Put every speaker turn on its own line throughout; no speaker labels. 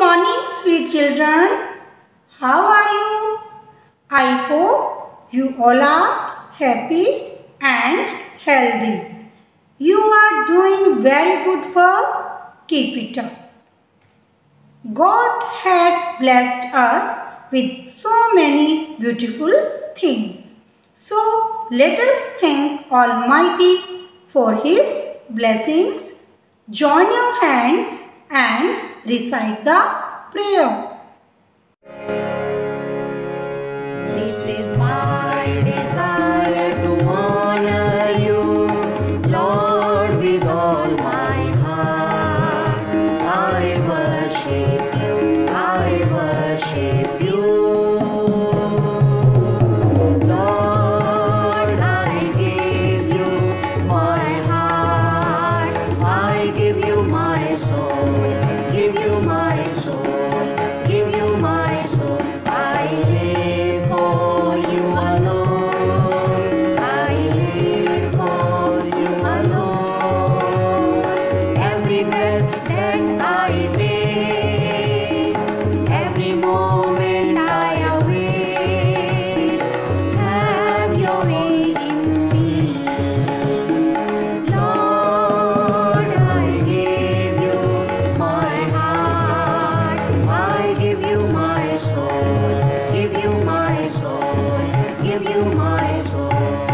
morning, sweet children. How are you? I hope you all are happy and healthy. You are doing very good for keep it up. God has blessed us with so many beautiful things. So let us thank Almighty for His blessings. Join your hands and recite the prayer.
This is my desire to honor you, Lord, with all my heart. I worship you, I worship you. Lord, I give you my heart, I give you my soul, give you my soul, give you my soul. I live for you alone, I live for you alone. Every breath that I take, every moment I awake, have your way in me. Lord, I give you my heart, I give you my soul, give you my soul, give you my soul.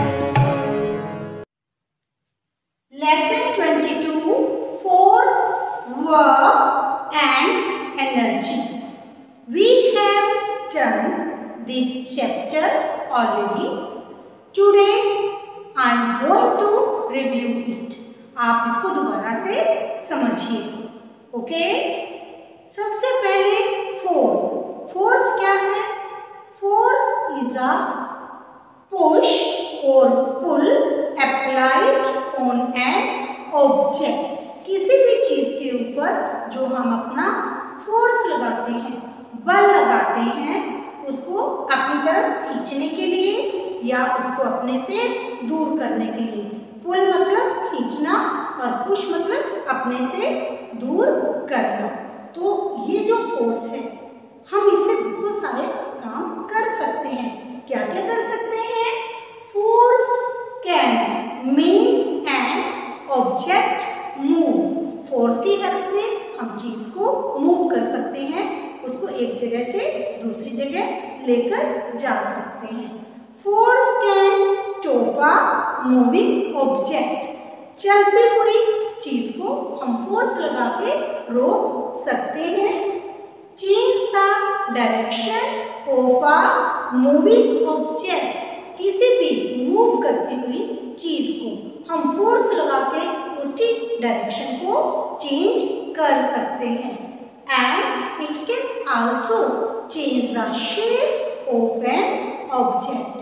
Lesson 22, Force, Work and Energy. We have done this chapter already. Today I am going to review it. आप इसको दोबारा से समझिए. Okay? सबसे पहले force. Force क्या है? Force is a push or pull applied on an object. किसी भी चीज के ऊपर जो हम अपना फोर्स लगाते हैं, बल लगाते हैं, उसको अपनी तरफ खींचने के लिए या उसको अपने से दूर करने के लिए. पुल मतलब खींचना और पुश मतलब अपने से दूर करना. तो ये जो फोर्स है, हम इससे बहुत सारे काम कर सकते हैं. क्या क्या कर सकते हैं? Force can make an object move. Force की हेल्प से हम चीज को मूव कर सकते हैं, उसको एक जगह से दूसरी जगह लेकर जा सकते हैं. Force can stop a moving object. चलती हुई चीज को हम फोर्स लगा के रोक सकते हैं. Change the direction of a moving object. किसी भी मूव करती हुई चीज को हम फोर्स लगा के उसकी डायरेक्शन को चेंज कर सकते हैं. And it can also change the shape of an object.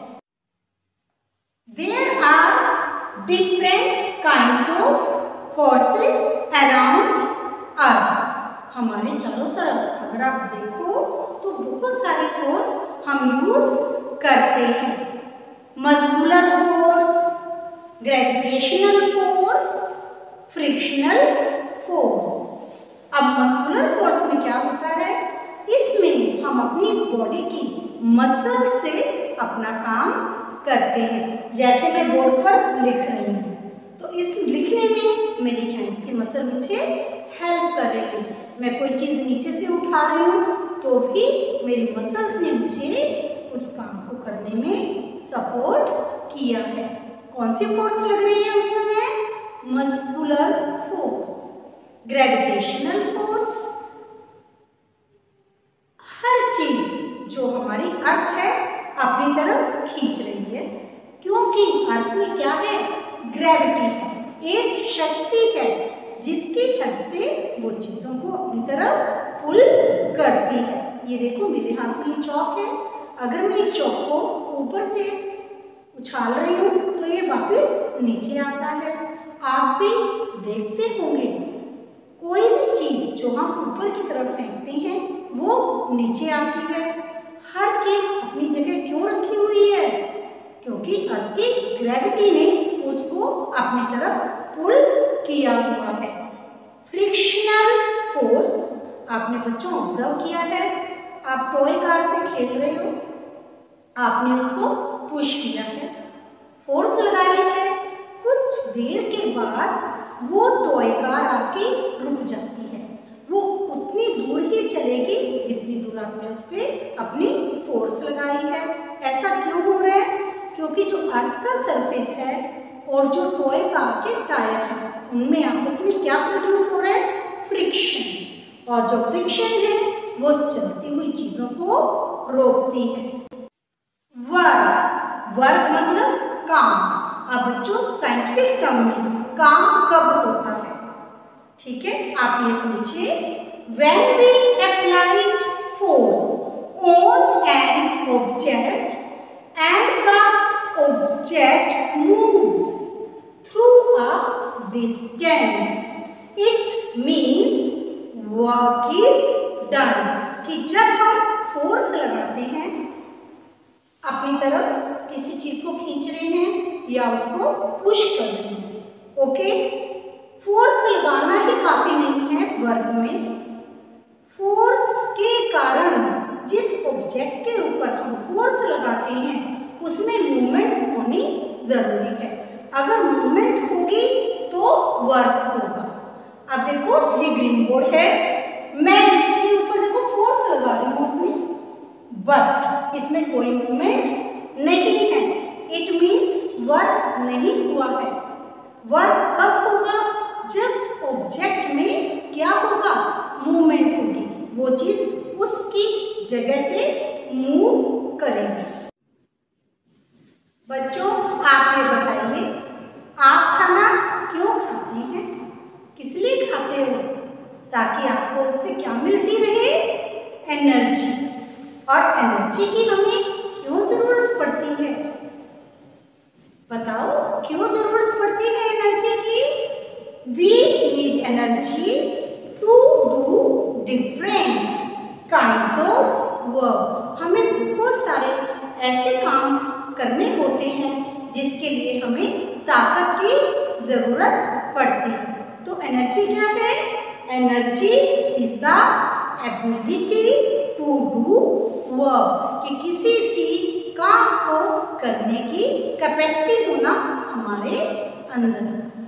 There are different kinds of forces around us. हमारे चारों तरफ अगर आप देखो तो बहुत सारे फोर्स हम यूज करते हैं. Muscular force, gravitational force, frictional force. अब मस्कुलर फोर्स में क्या होता है? इसमें हम अपनी बॉडी की मसल से अपना काम करते हैं. जैसे मैं बोर्ड पर लिख रही हूँ, तो इस लिखने में मेरी हैंड्स की मसल मुझे हेल्प कर रही है. मैं कोई चीज़ नीचे से उठा रही हूँ तो भी मेरी मसल्स ने मुझे उस काम को करने में सपोर्ट किया है. कौन सी फोर्स लग रही है उस समय? Muscular force, gravitational force. हर चीज जो हमारी अर्थ है अपनी तरफ खींच रही है, क्योंकि अर्थ में क्या है? ग्रेविटी है, एक शक्ति है जिसकी हेल्प से वो चीजों को अपनी तरफ पुल करती है. ये देखो मेरे हाथ में ये चौक है. अगर मैं इस चौक को ऊपर से उछाल रही हूँ तो ये वापस नीचे आता है. आप भी देखते होंगे कोई भी चीज जो हम ऊपर की तरफ फेंकते हैं वो नीचे आती है. हर चीज अपनी जगह क्यों रखी हुई है? क्योंकि अर्थ की ग्रेविटी ने उसको अपनी तरफ पुल किया हुआ है. फ्रिक्शनल फोर्स आपने बच्चों ऑब्जर्व किया है, आप टॉय कार से खेल रहे हो, आपने उसको पुश किया है, फोर्स लगाई है, कुछ देर के बाद वो टॉय कार आपकी रुक जाती है। वो उतनी दूर ही चलेगी जितनी दूर आपने उस पर अपनी फोर्स लगाई है। ऐसा क्यों हो रहा है? क्योंकि जो अर्थ का सरफेस है और जो टॉय कार के टायर हैं, उनमें आपस में क्या प्रोड्यूस हो रहा है? फ्रिक्शन। और जो फ्रिक्शन है वो चलती हुई चीजों को रोकती है। वर्क, वर्क मतलब काम। अब बच्चों साइंटिफिक टर्म में काम कब होता है? ठीक है, आप ये समझिए, when we applied force on an object and the object moves through a distance, it means work is done। कि जब हम फोर्स लगाते हैं, अपनी तरफ किसी चीज को खींच रहे हैं या उसको पुश कर रहे हैं, ओके, फोर्स लगाना ही काफी नहीं है वर्क में। फोर्स के कारण जिस ऑब्जेक्ट के ऊपर हम फोर्स लगाते हैं उसमें मूवमेंट होनी जरूरी है। अगर मूवमेंट होगी तो वर्क होगा। अब देखो ये ग्रीन बोर्ड है, मैं इसके ऊपर देखो फोर्स लगा रही हूँ अपनी, बट इसमें कोई मूवमेंट नहीं है। इट मीन्स वर्क नहीं हुआ है। वर्क कब होगा? जब ऑब्जेक्ट में क्या होगा? मूवमेंट होगी, वो चीज उसकी जगह से मूव करेगी। बच्चों आप ये बताइए, आप खाना क्यों खाते हैं? किस लिए खाते हो? ताकि आपको उससे क्या मिलती रहे? एनर्जी। और एनर्जी की हमें क्यों जरूरत पड़ती है? बताओ, क्यों जरूरत पड़ती है एनर्जी की? We need energy to do different kinds of work। हमें बहुत सारे ऐसे काम करने होते हैं जिसके लिए हमें ताकत की जरूरत पड़ती है। तो एनर्जी क्या है? Energy is the ability to do work, कि किसी भी काम को करने की कैपेसिटी होना हमारे अंदर।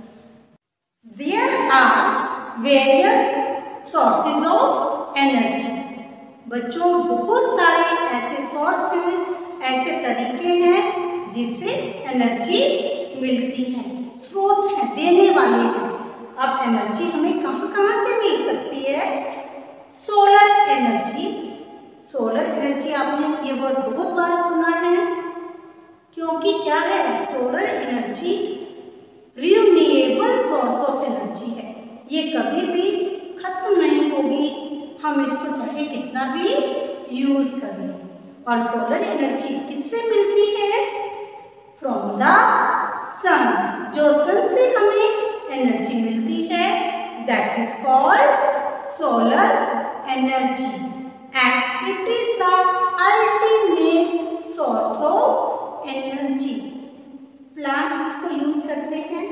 There are various sources of energy। बच्चों बहुत सारे ऐसे सोर्स हैं, ऐसे तरीके हैं जिससे एनर्जी मिलती है, स्रोत हैं, देने वाले हैं। अब एनर्जी हमें कहाँ से मिल सकती है? Solar energy. सोलर एनर्जी आपने ये वर्ड बहुत बार सुना है, क्योंकि क्या है? Solar energy renewable source of energy है। ये कभी भी खत्म नहीं होगी, हम इसको चाहे कितना भी यूज कर लें। और सोलर एनर्जी किससे मिलती है? From the sun. जो सन से हमें एनर्जी मिलती है that is called solar energy, and it is the ultimate source of energy. Plants को यूज करते हैं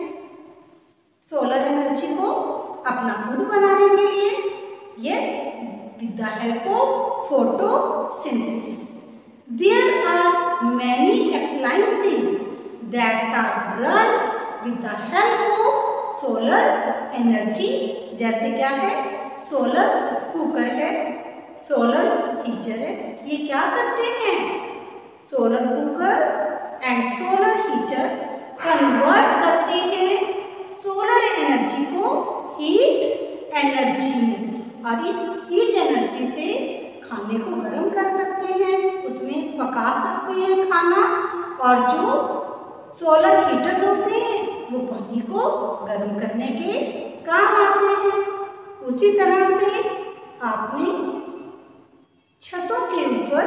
सोलर एनर्जी को अपना फूड बनाने के लिए, yes, with the help of photosynthesis. There are many appliances that are run with the help of solar energy. जैसे क्या है? सोलर कुकर है, सोलर हीटर है। ये क्या करते हैं? Solar cooker and solar heater convert करते हैं सोलर एनर्जी को हीट एनर्जी में, और इस हीट एनर्जी से खाने को गर्म कर सकते हैं, उसमें पका सकते हैं खाना। और जो सोलर हीटर्स होते हैं वो पानी को गर्म करने के काम आते हैं। उसी तरह से आपने छतों के ऊपर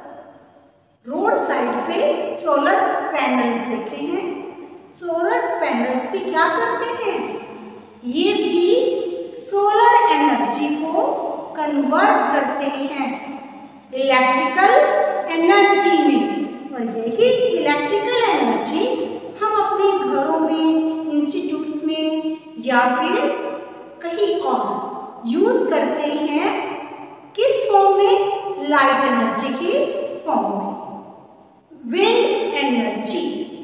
रोड साइड पे सोलर पैनल्स देखे हैं। सोलर पैनल्स भी क्या करते हैं? ये भी सोलर एनर्जी को कन्वर्ट करते हैं इलेक्ट्रिकल एनर्जी में। और यही इलेक्ट्रिकल एनर्जी हम अपने घरों में, इंस्टीट्यूट्स में या फिर कहीं और यूज करते हैं एनर्जी की फॉर्म में। विंड एनर्जी,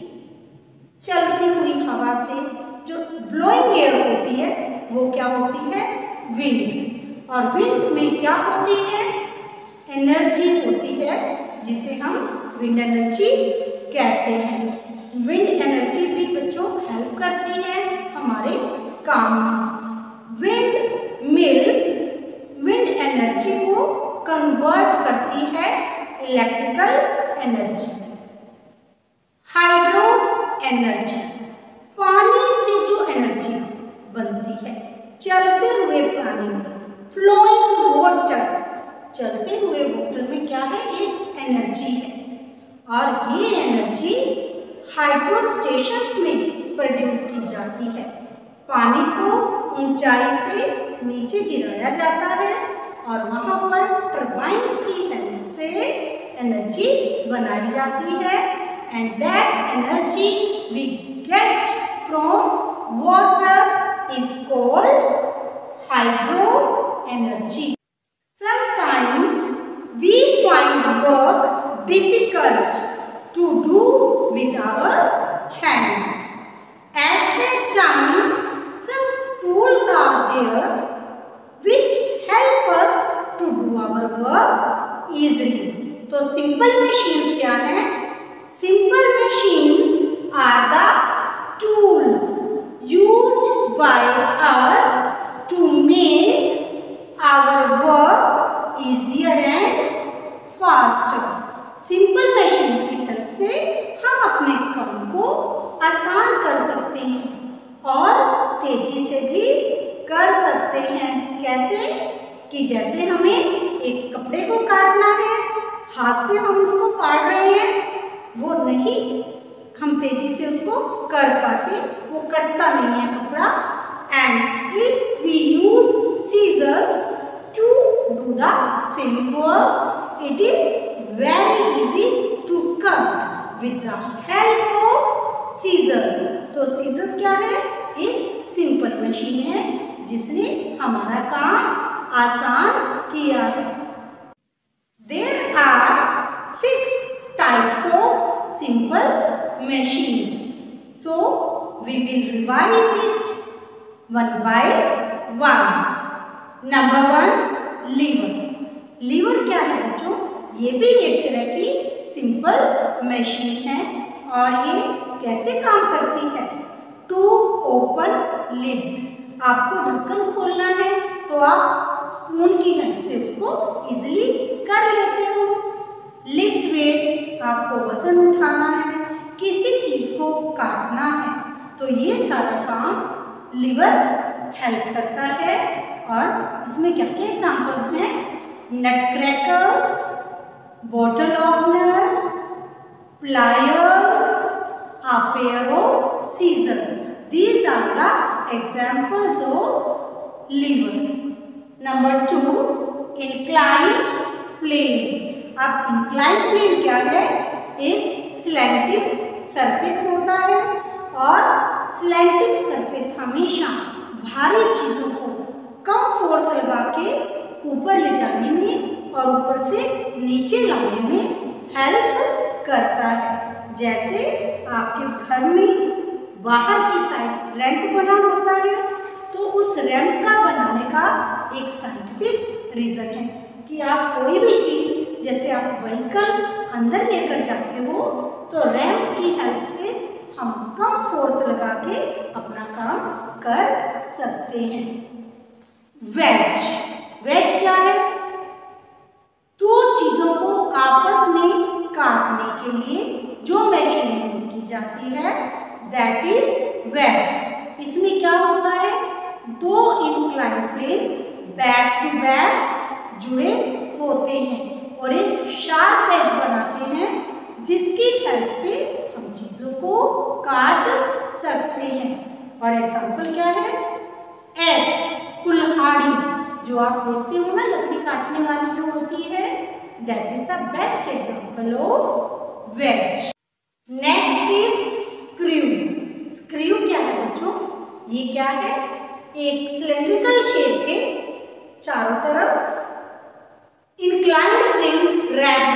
चलती हुई हवा से जो ब्लोइंग एयर होती है वो क्या होती है? विंड। और विंड में क्या होती है? एनर्जी होती है, जिसे हम विंड एनर्जी कहते हैं। विंड एनर्जी भी बच्चों हेल्प करती है हमारे काम में। विंड मिल्स विंड एनर्जी को कन्वर्ट करती है इलेक्ट्रिकल एनर्जी। हाइड्रो एनर्जी, पानी से जो एनर्जी बनती है, चलते हुए पानी में, फ्लोइंग वाटर, चलते हुए वाटर में क्या है? एक एनर्जी है। और ये एनर्जी हाइड्रो स्टेशंस में प्रोड्यूस की जाती है। पानी को ऊंचाई से नीचे गिराया जाता है और वहां पर टरबाइन्स की हेल्प से एनर्जी बनाई जाती है। And that energy we get from water is called hydro energy. Sometimes we find work difficult to do with our hands. At that time, some tools are there which help us to do our work easily. तो simple machines क्या है? Simple machines are the tools used by us to make our work easier and faster. Simple machines की help से हम अपने काम को आसान कर सकते हैं और तेजी से भी कर सकते हैं। कैसे? कि जैसे हमें एक कपड़े को काटना है, हाथ से हम उसको फाड़ रहे हैं, वो नहीं हम तेजी से उसको कर पाते, वो कटता नहीं है कपड़ा। And if we use scissors to do the same work, it is very easy to cut with the help of scissors. तो scissors क्या है? एक सिंपल मशीन है जिसने हमारा काम आसान किया है। There are 6 types of simple machines. So we will revise it one by one. Number 1, lever. Lever क्या है बच्चों? ये भी एक तरह की सिंपल मशीन है और ये कैसे काम करती है? टू ओपन लिड, आपको ढक्कन खोलना है तो आप स्पून की हेल्प से उसको इजीली कर लेते हो। लिफ्ट वेट्स, आपको वजन उठाना है, किसी चीज को काटना है, तो ये सारा काम लीवर हेल्प करता है। और इसमें क्या क्या एग्जांपल्स हैं? Nut crackers, bottle opener, pliers, a pair of scissors. These are the examples of lever. Number 2, inclined plane. अब inclined plane क्या है? एक slanting surface होता है और slanting surface हमेशा भारी चीजों को कम फोर्स लगा के ऊपर ले जाने में और ऊपर से नीचे लाने में हेल्प करता है। जैसे आपके घर में बाहर की साइड रैंप बना होता है, तो उस रैंप का बनाने का एक साइंटिफिक रीजन है कि आप कोई भी चीज, जैसे आप व्हीकल अंदर लेकर जाते हो, तो रैंप की हेल्प से हम कम फोर्स लगा के अपना काम कर सकते हैं। वेज, वेज क्या है? दो चीजों को आपस में काटने के लिए जो मशीन यूज की जाती है, दैट इज वेज। इसमें क्या होता है? दो inclined plane back to back जुड़े होते हैं और एक शार्प एज बनाते हैं, जिसकी हेल्प से हम चीजों को काट सकते हैं। और एग्जाम्पल क्या है? एक्स, कुल्हाड़ी, जो आप देखते हो ना लकड़ी काटने वाली जो होती है, that is the best example of wedge. Next is screw. Screw क्या है बच्चों? ये क्या है? एक सिलेंड्रिकल शेप के चारों तरफ इंक्लाइंड प्लेन रैप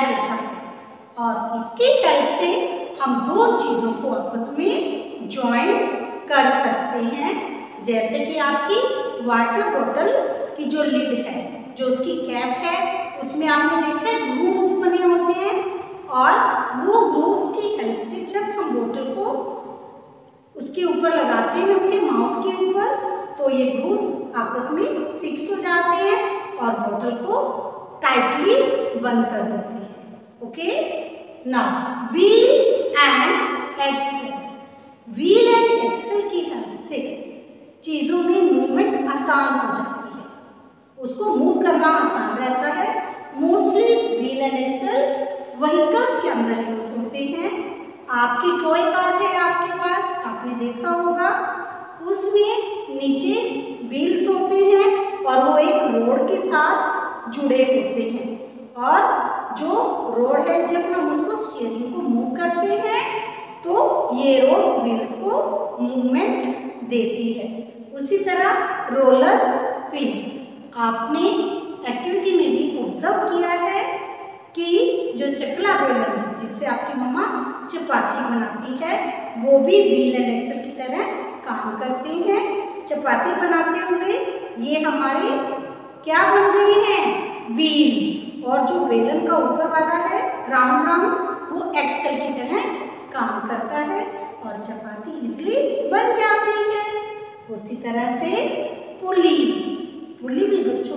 से हम दो चीज़ों को आपस में ज्वाइन कर सकते हैं। जैसे कि आपकी वाटर बोतल की जो लिड है, जो उसकी कैप है, उसमें आपने देखा है ग्रूव्स बने होते हैं और वो ग्रूव्स की हेल्प से जब हम बोतल को उसके ऊपर लगाते हैं, उसके माउथ के ऊपर, तो ये ग्रूव्स आपस में फिक्स हो जाते हैं और बोतल को टाइटली बंद कर देते हैं। Okay, now wheel and axle. Wheel and axle की हेल्प से चीज़ों में मूवमेंट आसान हो जाती है, उसको मूव करना आसान रहता है। Mostly wheel and axle vehicles के अंदर यूज होते हैं। आपकी टॉय कार है आपके पास, आपने देखा होगा, उसमें नीचे व्हील्स होते हैं और वो एक रोड के साथ जुड़े होते हैं और जो रोड है जब हम उसको स्टीयरिंग को मूव करते हैं तो ये रोड व्हील्स को मूवमेंट देती है। उसी तरह रोलर पिन, आपने एक्टिविटी में भी ऑब्जर्व किया है कि जो चकला बेलन जिससे आपकी मम्मा चपाती बनाती है, वो भी व्हील एंड एक्सेल की तरह काम करते हैं। चपाती बनाते हुए ये हमारे क्या बन गए हैं, व्हील, और जो बेलन का ऊपर वाला है राउंड राउंड, वो एक्सेल की तरह काम करता है और चपाती इजली बन जाती है। उसी तरह से पुली, पुली भी बच्चों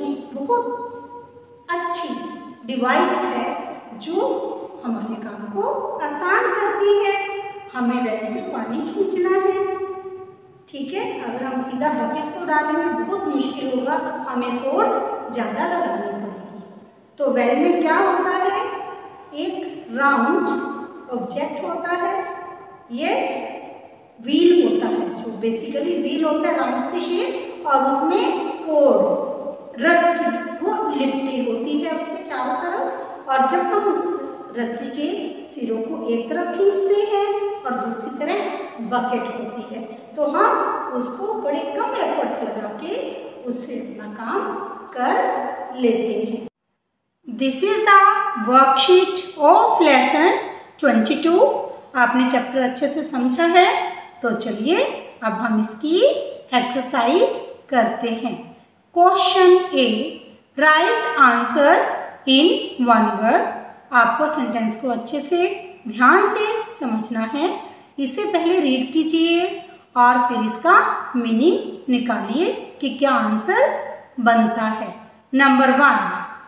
बहुत अच्छी डिवाइस है जो हमारे काम को आसान करती है। हमें वैसे पानी खींचना है, ठीक है, अगर हम सीधा बकेट को डालेंगे बहुत मुश्किल होगा, हमें फोर्स ज़्यादा लगानी पड़ेगी। तो वेल में क्या होता है, एक राउंड ऑब्जेक्ट होता है, यस, व्हील होता है, जो बेसिकली व्हील होता है राउंड सी शेप, और उसमें कोड रस्सी वो लिपटी होती है उसके चारों तरफ, और जब हम उस रस्सी के सिरों को एक तरफ खींचते हैं और दूसरी तरफ बकेट होती है, तो हम उसको बड़े कम एफर्ट्स लगा के उससे अपना काम कर लेते हैं। This is the worksheet of lesson 22। आपने चैप्टर अच्छे से समझा है, तो चलिए अब हम इसकी एक्सरसाइज करते हैं। Question A, write answer in one word. आपको सेंटेंस को अच्छे से ध्यान से समझना है। इससे पहले रीड कीजिए और फिर इसका मीनिंग निकालिए कि क्या आंसर बनता है। Number 1,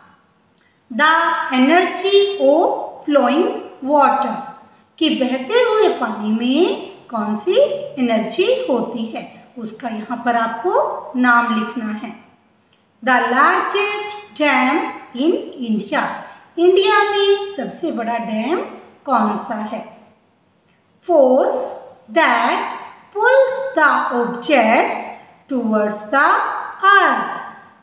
the energy of flowing water, कि बहते हुए पानी में कौन सी एनर्जी होती है, उसका यहाँ पर आपको नाम लिखना है। The largest dam in India, India में सबसे बड़ा डैम कौन सा है। Force that pulls the objects towards the earth,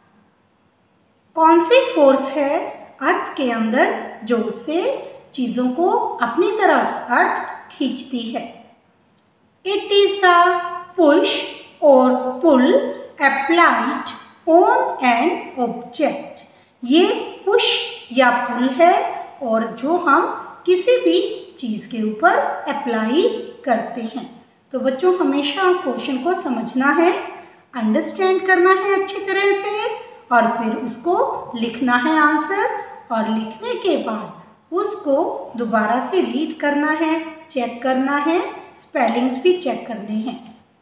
कौन सी फोर्स है अर्थ के अंदर जो उससे चीजों को अपनी तरफ अर्थ खींचती है। इट इज द पुश और pull applied on an object, ये पुश या पुल है और जो हम किसी भी चीज के ऊपर अप्लाई करते हैं। तो बच्चों हमेशा क्वेश्चन को समझना है, अंडरस्टैंड करना है अच्छी तरह से और फिर उसको लिखना है आंसर, और लिखने के बाद उसको दोबारा से रीड करना है, चेक करना है, स्पेलिंग्स भी चेक करने हैं।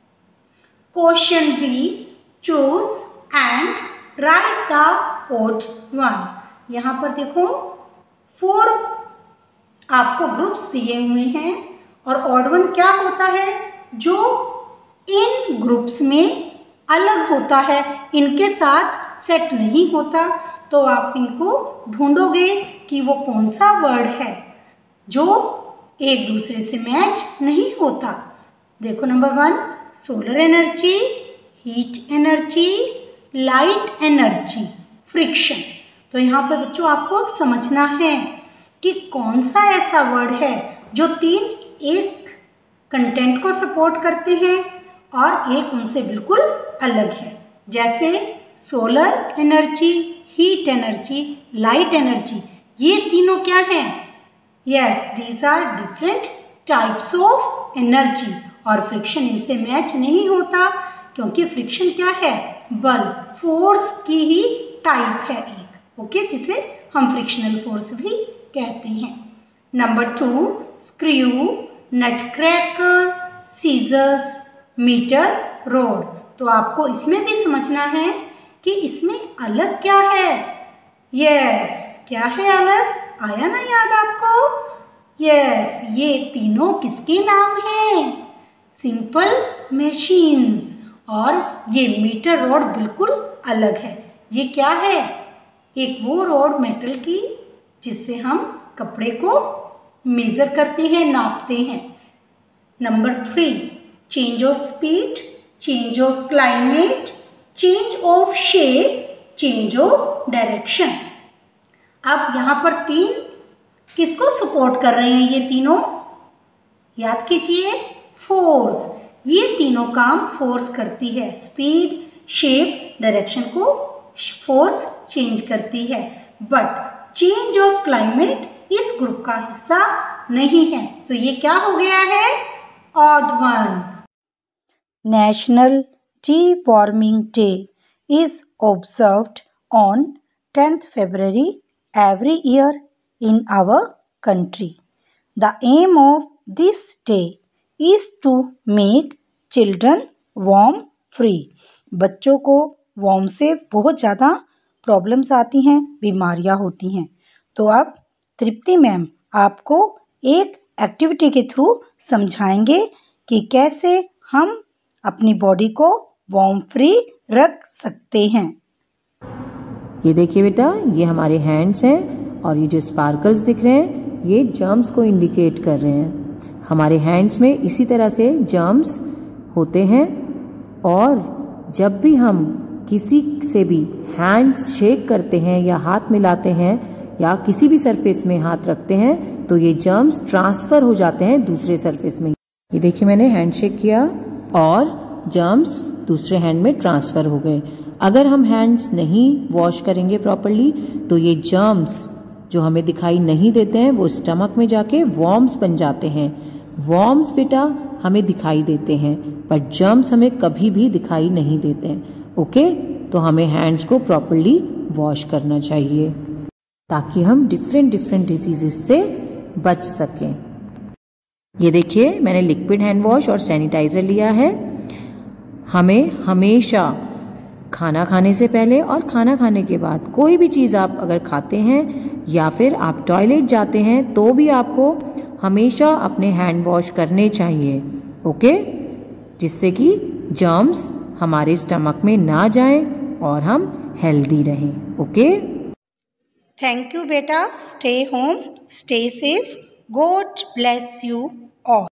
Question B, choose and write the odd one. यहाँ पर देखो 4 आपको ग्रुप्स दिए हुए हैं और ऑड वन क्या होता है, जो इन ग्रुप्स में अलग होता है, इनके साथ सेट नहीं होता। तो आप इनको ढूंढोगे कि वो कौन सा वर्ड है जो एक दूसरे से मैच नहीं होता। देखो number 1, solar energy, heat energy, light energy, friction. तो यहाँ पर बच्चों आपको समझना है कि कौन सा ऐसा वर्ड है जो 3 एक कंटेंट को सपोर्ट करते हैं और एक उनसे बिल्कुल अलग है। जैसे solar energy, heat energy, light energy, ये तीनों क्या हैं, yes, these are different types of energy. और फ्रिक्शन इनसे मैच नहीं होता, क्योंकि फ्रिक्शन क्या है? बल, फोर्स की ही टाइप है एक, ओके, जिसे हम फ्रिक्शनल फोर्स भी कहते हैं। Number 2, screw, nutcracker, scissors, meter, rod. तो आपको इसमें भी समझना है कि इसमें अलग क्या है। यस, क्या है अलग? आया ना याद आपको? यस, ये तीनों किसके नाम हैं? Simple machines. और ये मीटर रॉड बिल्कुल अलग है। ये क्या है? एक वो रॉड मेटल की जिससे हम कपड़े को मेजर करते हैं, नापते हैं। Number 3, change of speed, change of climate, change of shape, change of direction. अब यहाँ पर 3 किसको सपोर्ट कर रहे हैं? ये तीनों याद कीजिए, फोर्स। ये तीनों काम फोर्स करती है। स्पीड, शेप, डायरेक्शन को फोर्स चेंज करती है। बट चेंज ऑफ क्लाइमेट इस ग्रुप का हिस्सा नहीं है। तो ये क्या हो गया है? Odd one. National tea warming day is observed on 10th February every year in our country. The aim of this day is to make children worm free. बच्चों को worm से बहुत ज़्यादा प्रॉब्लम्स आती हैं, बीमारियां होती हैं। तो अब तृप्ति मैम आपको एक एक्टिविटी के थ्रू समझाएंगे कि कैसे हम अपनी बॉडी को वर्म फ्री रख सकते हैं।
ये देखिए बेटा, ये हमारे हैंड्स हैं और ये जो स्पार्कल्स दिख रहे हैं ये जर्म्स को इंडिकेट कर रहे हैं। हमारे हैंड्स में इसी तरह से जर्म्स होते हैं और जब भी हम किसी से भी हैंड्स शेक करते हैं या हाथ मिलाते हैं या किसी भी सरफेस में हाथ रखते हैं तो ये जर्म्स ट्रांसफर हो जाते हैं दूसरे सरफेस में। ये देखिए, मैंने हैंड शेक किया और जर्म्स दूसरे हैंड में ट्रांसफर हो गए। अगर हम हैंड्स नहीं वॉश करेंगे प्रॉपरली तो ये जर्म्स जो हमें दिखाई नहीं देते हैं वो स्टमक में जाके वॉर्म्स बन जाते हैं। वॉर्म्स बेटा हमें दिखाई देते हैं पर जर्म्स हमें कभी भी दिखाई नहीं देते हैं। ओके, तो हमें हैंड्स को प्रॉपरली वॉश करना चाहिए ताकि हम डिफरेंट डिजीजेस से बच सकें। ये देखिए, मैंने लिक्विड हैंड वॉश और सैनिटाइजर लिया है। हमें हमेशा खाना खाने से पहले और खाना खाने के बाद कोई भी चीज़ आप अगर खाते हैं या फिर आप टॉयलेट जाते हैं तो भी आपको हमेशा अपने हैंड वॉश करने चाहिए। ओके, जिससे कि जर्म्स हमारे स्टमक में ना जाएं और हम हेल्दी रहें। ओके,
थैंक यू बेटा। Stay home, stay safe, God bless you all.